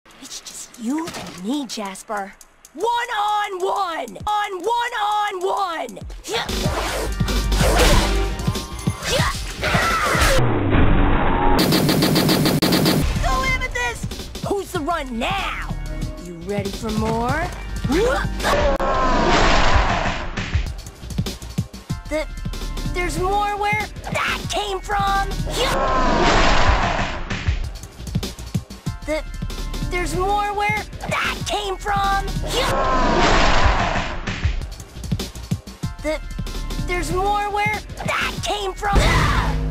It's just you and me, Jasper. One-on-one! On one-on-one! Go Amethyst! Who's the run now? You ready for more? There's more where that came from? There's more where that came from? There's more where that came from?